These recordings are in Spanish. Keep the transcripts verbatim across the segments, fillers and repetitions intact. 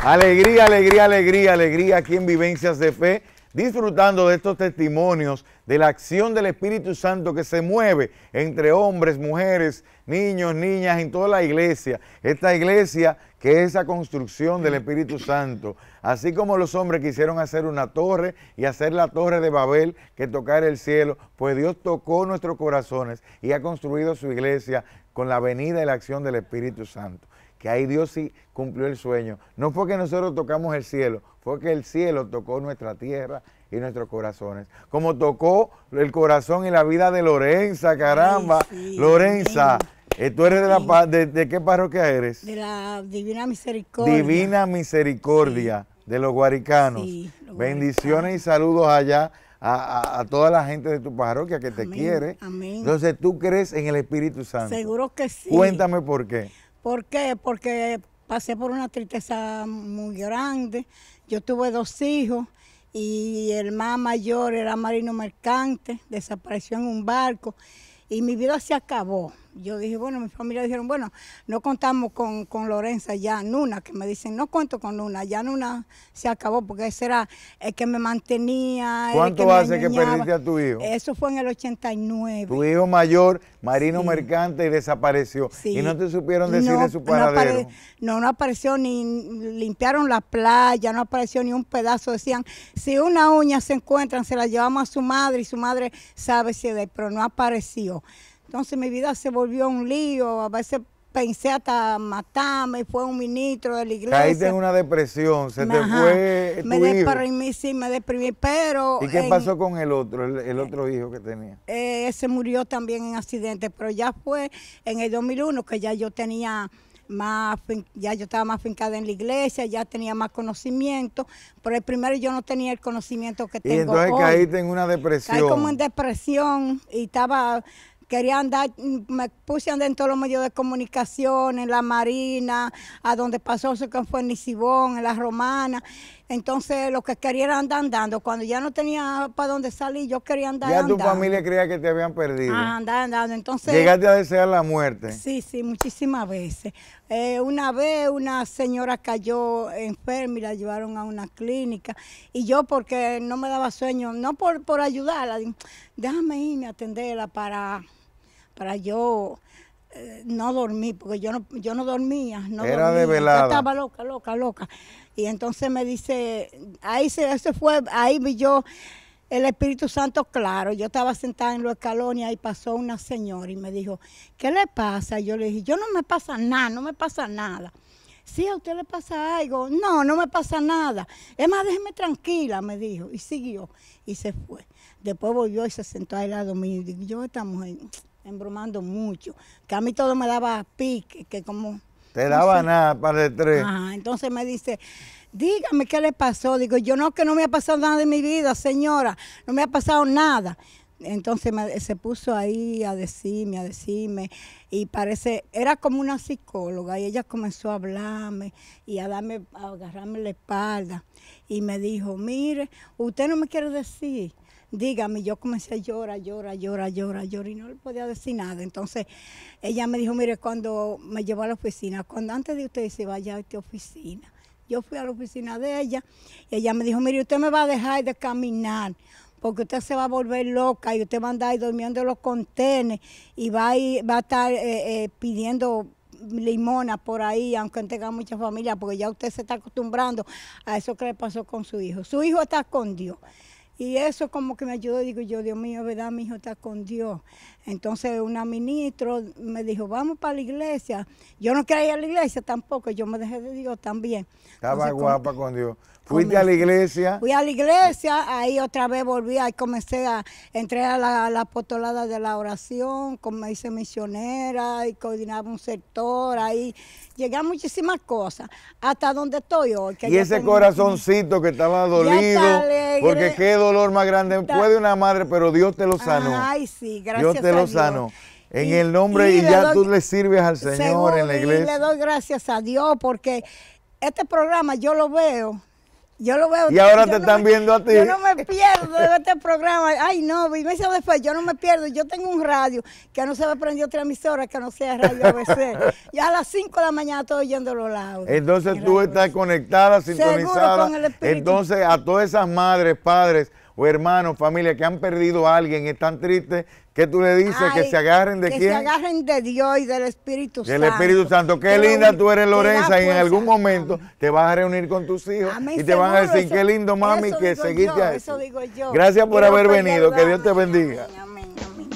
Alegría, alegría, alegría, alegría aquí en Vivencias de Fe, disfrutando de estos testimonios de la acción del Espíritu Santo que se mueve entre hombres, mujeres, niños, niñas, en toda la iglesia. Esta iglesia que es esa construcción del Espíritu Santo. Así como los hombres quisieron hacer una torre y hacer la torre de Babel que tocara el cielo, pues Dios tocó nuestros corazones y ha construido su iglesia con la venida y la acción del Espíritu Santo. Que ahí Dios sí cumplió el sueño. No fue que nosotros tocamos el cielo, fue que el cielo tocó nuestra tierra y nuestros corazones. Como tocó el corazón y la vida de Lorenza, caramba. Ay, sí, Lorenza, eh, ¿tú eres de, la, de, de qué parroquia eres? De la Divina Misericordia. Divina Misericordia, sí, de los Guaricanos. Sí, los Bendiciones Guaricanos. Y saludos allá a, a, a toda la gente de tu parroquia que te amén, quiere. Amén. Entonces, ¿tú crees en el Espíritu Santo? Seguro que sí. Cuéntame por qué. ¿Por qué? Porque pasé por una tristeza muy grande. Yo tuve dos hijos y el más mayor era marino mercante, desapareció en un barco y mi vida se acabó. Yo dije, bueno, mi familia dijeron, bueno, no contamos con, con Lorenza ya, Nuna, que me dicen, no cuento con Nuna, ya Nuna se acabó porque ese era el que me mantenía. ¿Cuánto el que hace me que perdiste a tu hijo? Eso fue en el ochenta y nueve. Tu hijo mayor, marino sí, mercante, y desapareció. Sí. Y no te supieron decir no, de su paradero. No, apare no, no apareció ni, limpiaron la playa, no apareció ni un pedazo. Decían, si una uña se encuentran, se la llevamos a su madre y su madre sabe si es de él, pero no apareció. Entonces mi vida se volvió un lío, a veces pensé hasta matarme, fue un ministro de la iglesia. Caíste en una depresión, se te Ajá, fue tu me hijo. Deprimí, sí, me deprimí, pero... ¿Y qué en, pasó con el otro, el, el otro hijo que tenía? Eh, ese murió también en accidente, pero ya fue en el dos mil uno que ya yo tenía... Más, ya yo estaba más fincada en la iglesia, ya tenía más conocimiento, pero el primero yo no tenía el conocimiento que tengo hoy. Y entonces hoy. Caíste en una depresión. Caí como en depresión y estaba... Quería andar, me puse a andar en todos los medios de comunicación, en la Marina, a donde pasó eso que fue en Nisibón, en la Romana. Entonces, lo que quería era andar andando. Cuando ya no tenía para dónde salir, yo quería andar ya andando. Ya tu familia creía que te habían perdido. Ah, andar andando. Entonces, ¿llegaste a desear la muerte? Sí, sí, muchísimas veces. Eh, una vez una señora cayó enferma y la llevaron a una clínica. Y yo, porque no me daba sueño, no por, por ayudarla, déjame irme a atenderla para... para yo eh, no dormir, porque yo no, yo no dormía. No Era dormía. de velada. Yo estaba loca, loca, loca. Y entonces me dice, ahí se, ese fue, ahí vi yo el Espíritu Santo claro. Yo estaba sentada en los escalones y ahí pasó una señora y me dijo, ¿qué le pasa? Yo le dije, yo no me pasa nada, no me pasa nada. Sí, ¿a usted le pasa algo? No, no me pasa nada. Es más, déjeme tranquila, me dijo. Y siguió y se fue. Después volvió y se sentó al lado mío. Y digo, yo esta mujer... embromando mucho, que a mí todo me daba pique, que como... Te daba no sé, nada para el tres. Ajá, entonces me dice, dígame qué le pasó. Digo, yo no, que no me ha pasado nada en mi vida, señora, no me ha pasado nada. Entonces me, se puso ahí a decirme, a decirme, y parece, era como una psicóloga, y ella comenzó a hablarme y a darme, a agarrarme la espalda, y me dijo, mire, usted no me quiere decir... Dígame, yo comencé a llorar, llorar, llorar, llorar, llorar y no le podía decir nada. Entonces ella me dijo, mire, cuando me llevó a la oficina, cuando antes de usted se vaya a esta oficina, yo fui a la oficina de ella y ella me dijo, mire, usted me va a dejar de caminar porque usted se va a volver loca y usted va a andar ahí durmiendo en los contenes y va a, ir, va a estar eh, eh, pidiendo limona por ahí, aunque tenga mucha familia, porque ya usted se está acostumbrando a eso que le pasó con su hijo. Su hijo está con Dios. Y eso como que me ayudó, digo yo, Dios mío, ¿verdad? Mi hijo está con Dios. Entonces una ministra me dijo, vamos para la iglesia. Yo no quería ir a la iglesia tampoco, yo me dejé de Dios también. Estaba Entonces, guapa con Dios. ¿Fuiste a la iglesia? Fui a la iglesia, ahí otra vez volví, ahí comencé a entrar a la, a la apostolada de la oración, como me hice misionera y coordinaba un sector, ahí llegué a muchísimas cosas, hasta donde estoy hoy. Que y ese tengo, corazoncito que estaba dolido, porque qué dolor más grande está, puede una madre, pero Dios te lo sanó. Ay, sí, gracias Dios te lo a Dios. sanó. En y, el nombre, y, y ya doy, tú le sirves al Señor seguro, en la iglesia. Y le doy gracias a Dios, porque este programa yo lo veo Yo lo veo. Y ahora yo te no están me, viendo a ti. Yo no me pierdo de este programa. Ay, no, Vivencia de Fe, yo no me pierdo. Yo tengo un radio que no se me prendió otra emisora que no sea Radio A B C. Y a las cinco de la mañana estoy oyendo los laudos. Entonces tú estás conectada, sintonizada. Con el espíritu. Entonces a todas esas madres, padres o hermanos, familia que han perdido a alguien, están tristes, ¿qué tú le dices? Ay, que se agarren de que quién? Que se agarren de Dios y del Espíritu Del Santo. Espíritu Santo. Qué Pero linda tú eres, te da Lorenza, y en fuerza. algún momento te vas a reunir con tus hijos Amén, y te van a seguro, decir, eso- qué lindo, mami, eso que digo seguiste yo, a eso eso. digo yo. Gracias por Dios haber te venido, que Dios te perdone. bendiga. Amén, amén, amén.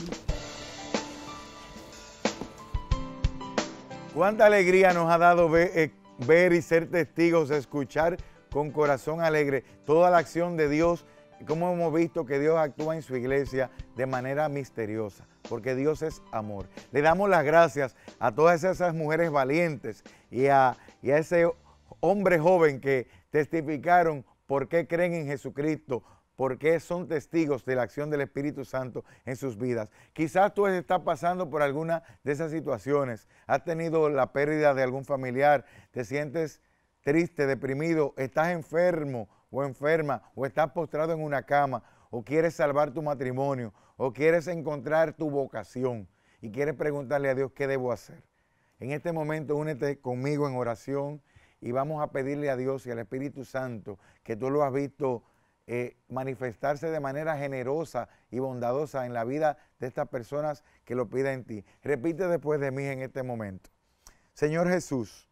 Cuánta alegría nos ha dado ver, eh, ver y ser testigos, escuchar con corazón alegre toda la acción de Dios, y cómo hemos visto que Dios actúa en su iglesia de manera misteriosa, porque Dios es amor. Le damos las gracias a todas esas mujeres valientes y a, y a ese hombre joven que testificaron por qué creen en Jesucristo, porque son testigos de la acción del Espíritu Santo en sus vidas. Quizás tú estás pasando por alguna de esas situaciones, has tenido la pérdida de algún familiar, te sientes triste, deprimido, estás enfermo o enferma, o estás postrado en una cama, o quieres salvar tu matrimonio, o quieres encontrar tu vocación y quieres preguntarle a Dios qué debo hacer. En este momento únete conmigo en oración y vamos a pedirle a Dios y al Espíritu Santo, que tú lo has visto Eh, manifestarse de manera generosa y bondadosa en la vida de estas personas que lo piden en ti. Repite después de mí en este momento. Señor Jesús,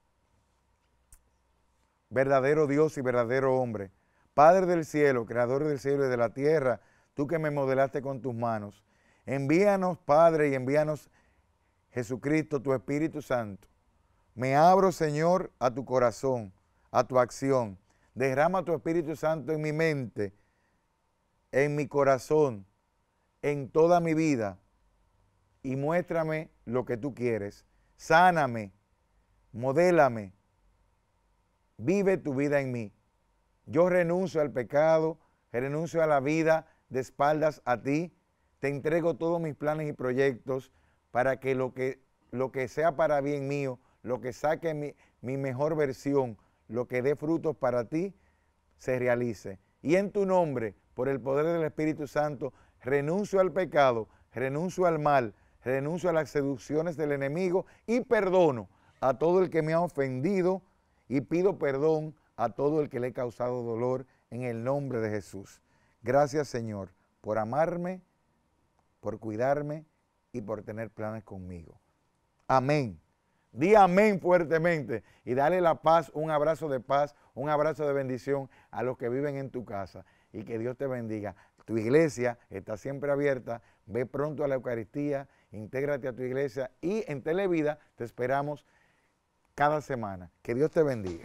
verdadero Dios y verdadero hombre, Padre del cielo, creador del cielo y de la tierra, tú que me modelaste con tus manos, envíanos, Padre, y envíanos, Jesucristo, tu Espíritu Santo. Me abro, Señor, a tu corazón, a tu acción. Derrama tu Espíritu Santo en mi mente, en mi corazón, en toda mi vida y muéstrame lo que tú quieres. Sáname, modélame, vive tu vida en mí. Yo renuncio al pecado, renuncio a la vida de espaldas a ti, te entrego todos mis planes y proyectos para que lo que, lo que sea para bien mío, lo que saque mi, mi mejor versión, lo que dé frutos para ti, se realice. Y en tu nombre, por el poder del Espíritu Santo, renuncio al pecado, renuncio al mal, renuncio a las seducciones del enemigo y perdono a todo el que me ha ofendido y pido perdón a todo el que le he causado dolor en el nombre de Jesús. Gracias, Señor, por amarme, por cuidarme y por tener planes conmigo. Amén. Di amén fuertemente y dale la paz, un abrazo de paz, un abrazo de bendición a los que viven en tu casa y que Dios te bendiga. Tu iglesia está siempre abierta, ve pronto a la Eucaristía, intégrate a tu iglesia y en Televida te esperamos cada semana. Que Dios te bendiga.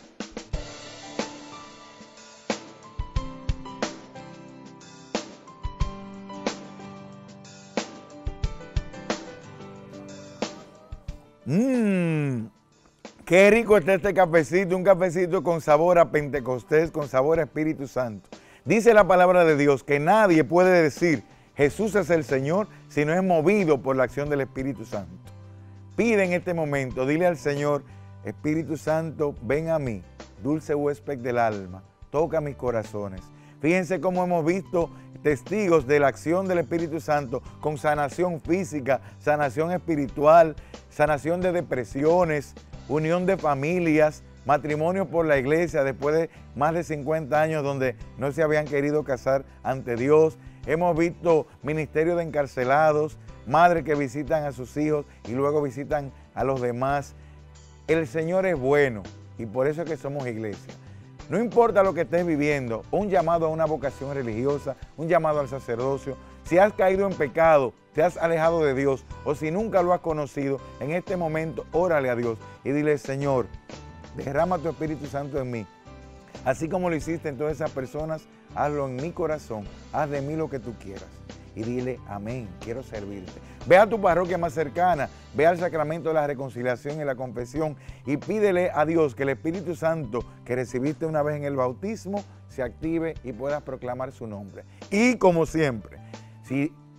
Mmm, qué rico está este cafecito, un cafecito con sabor a Pentecostés, con sabor a Espíritu Santo. Dice la palabra de Dios que nadie puede decir Jesús es el Señor si no es movido por la acción del Espíritu Santo. Pide en este momento, dile al Señor, Espíritu Santo, ven a mí, dulce huésped del alma, toca mis corazones. Fíjense cómo hemos visto testigos de la acción del Espíritu Santo con sanación física, sanación espiritual, sanación de depresiones, unión de familias, matrimonio por la iglesia después de más de cincuenta años donde no se habían querido casar ante Dios. Hemos visto ministerio de encarcelados, madres que visitan a sus hijos y luego visitan a los demás. El Señor es bueno y por eso es que somos iglesia. No importa lo que estés viviendo, un llamado a una vocación religiosa, un llamado al sacerdocio, si has caído en pecado, te has alejado de Dios o si nunca lo has conocido, en este momento órale a Dios y dile, Señor, derrama tu Espíritu Santo en mí. Así como lo hiciste en todas esas personas, hazlo en mi corazón, haz de mí lo que tú quieras. Y dile, amén, quiero servirte. Ve a tu parroquia más cercana, ve al sacramento de la reconciliación y la confesión y pídele a Dios que el Espíritu Santo que recibiste una vez en el bautismo se active y puedas proclamar su nombre. Y como siempre, si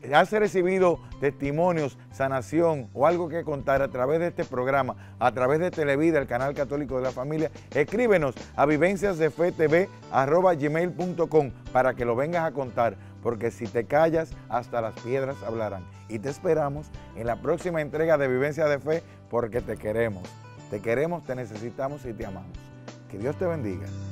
has recibido testimonios, sanación o algo que contar a través de este programa, a través de Televida, el canal católico de la familia, escríbenos a vivenciasdefetv arroba gmail punto com para que lo vengas a contar, porque si te callas, hasta las piedras hablarán. Y te esperamos en la próxima entrega de Vivencias de Fe, porque te queremos, te queremos, te necesitamos y te amamos. Que Dios te bendiga.